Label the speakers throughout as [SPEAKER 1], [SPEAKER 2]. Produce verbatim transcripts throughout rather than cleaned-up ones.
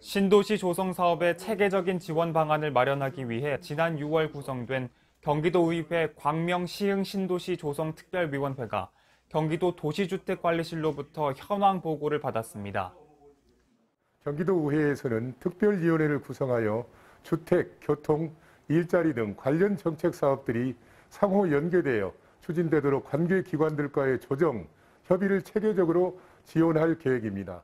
[SPEAKER 1] 신도시 조성 사업의 체계적인 지원 방안을 마련하기 위해 지난 유월 구성된 경기도의회 광명시흥 신도시 조성 특별위원회가 경기도 도시주택관리실로부터 현황 보고를 받았습니다.
[SPEAKER 2] 경기도의회에서는 특별위원회를 구성하여 주택, 교통, 일자리 등 관련 정책 사업들이 상호 연계되어 추진되도록 관계 기관들과의 조정, 협의를 체계적으로 지원할 계획입니다.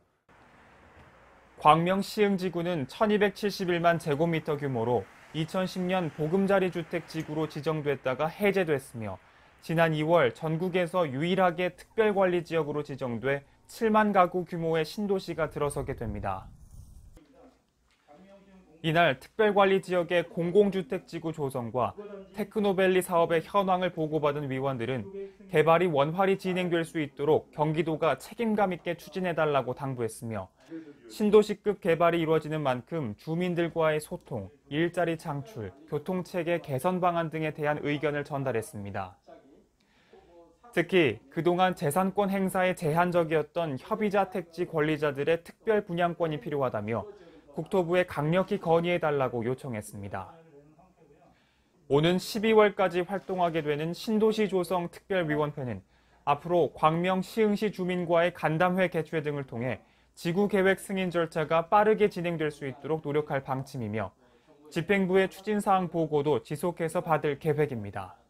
[SPEAKER 1] 광명시흥지구는 천이백칠십일만 제곱미터 규모로 이천십 년 보금자리 주택지구로 지정됐다가 해제됐으며 지난 이월 전국에서 유일하게 특별관리지역으로 지정돼 칠만 가구 규모의 신도시가 들어서게 됩니다. 이날 특별관리지역의 공공주택지구 조성과 테크노밸리 사업의 현황을 보고받은 위원들은 개발이 원활히 진행될 수 있도록 경기도가 책임감 있게 추진해달라고 당부했으며 신도시급 개발이 이루어지는 만큼 주민들과의 소통, 일자리 창출, 교통체계 개선 방안 등에 대한 의견을 전달했습니다. 특히 그동안 재산권 행사에 제한적이었던 협의자 택지 권리자들의 특별 분양권이 필요하다며 국토부에 강력히 건의해달라고 요청했습니다. 오는 십이월까지 활동하게 되는 신도시 조성 특별위원회는 앞으로 광명 시흥시 주민과의 간담회 개최 등을 통해 지구계획 승인 절차가 빠르게 진행될 수 있도록 노력할 방침이며 집행부의 추진사항 보고도 지속해서 받을 계획입니다.